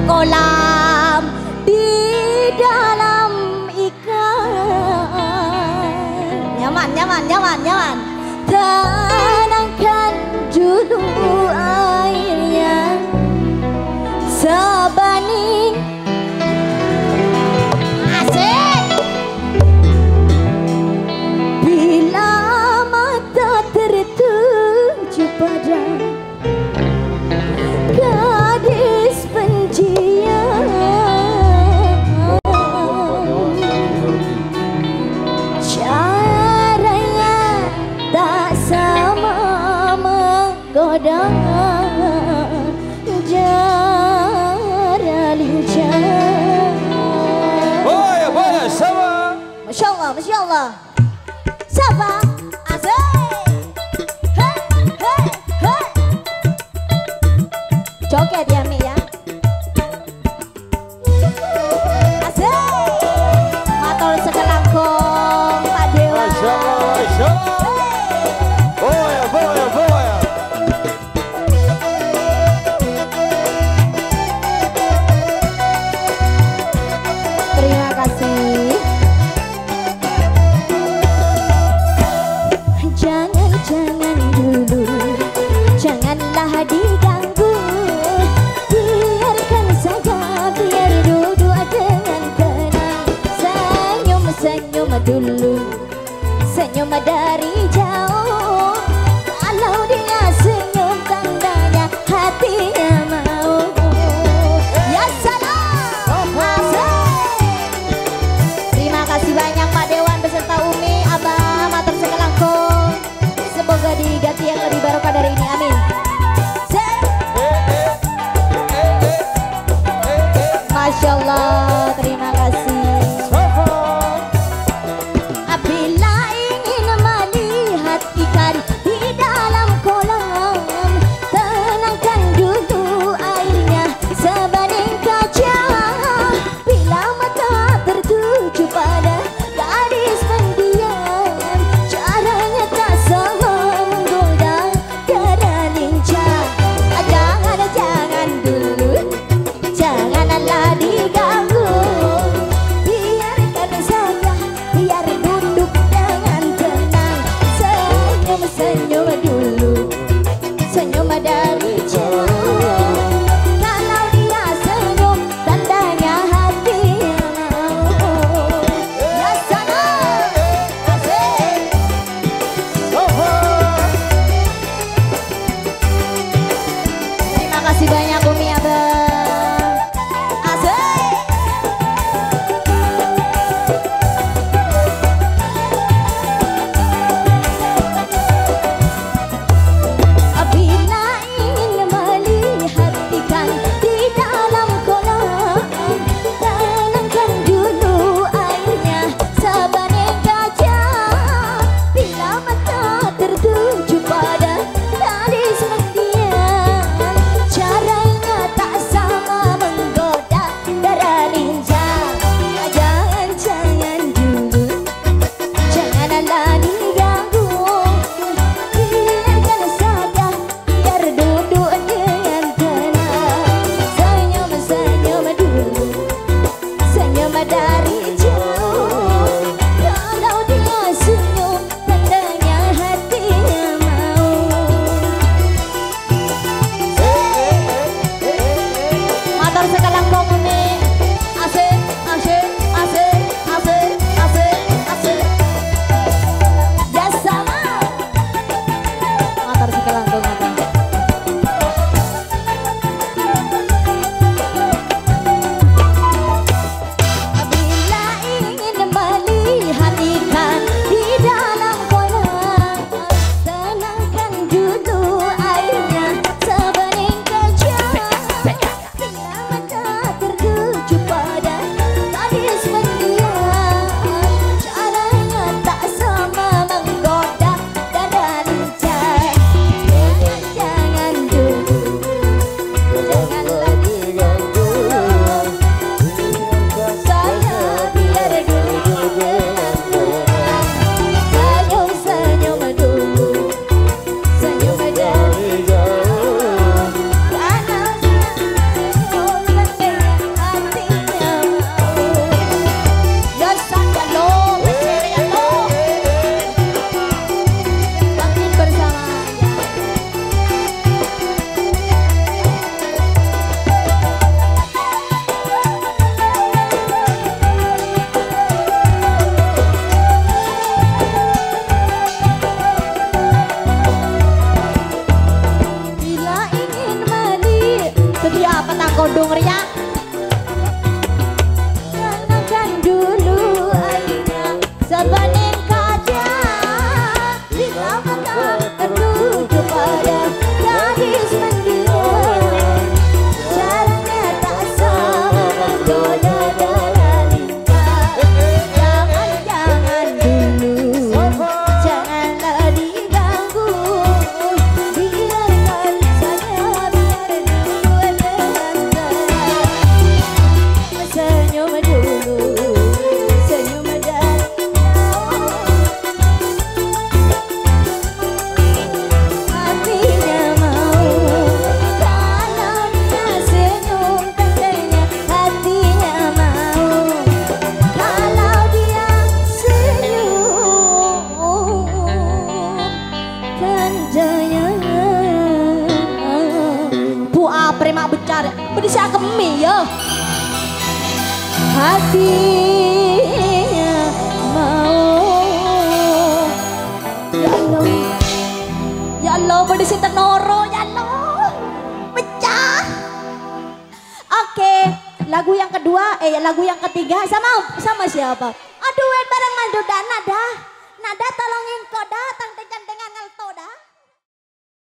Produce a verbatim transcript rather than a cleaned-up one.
kolam di dalam ikan. Nyaman, nyaman, nyaman, nyaman. Tenangkan dulu airnya, Sabani. Asik. Bila mata tertuju pada gadis penjian, caranya tak sama menggoda jara lincah. Oh ya boleh sama. Masya Allah, Masya Allah. Siapa? Joget ya Mi ya. Asik. Matur sekelangkung Pak Dewa. Masya Allah, Masya Allah. Boya, boya, boya. Terima kasih. Jangan, jangan dulu, janganlah diganggu. Biarkan saja, biar duduk dengan tenang. Senyum, senyum dulu, senyum dari jauh. Kalau dia senyum tandanya hatinya mau. Ya salam. Asik. Terima kasih banyak Pak Dewan beserta Umi, Abah, matur sekelangkung. Semoga diganti yang lebih barokah dari ini, amin. Masya Allah, terima kasih. Bila ingin melihat Bisa kemi ya. Hatinya mau. Ya Allah. Ya Allah, pedisi tenoro, ya Allah. Pecah. Oke, lagu yang kedua, eh lagu yang ketiga sama sama siapa? Aduh, bareng Mandu dan Nada. Nada tolongin kok.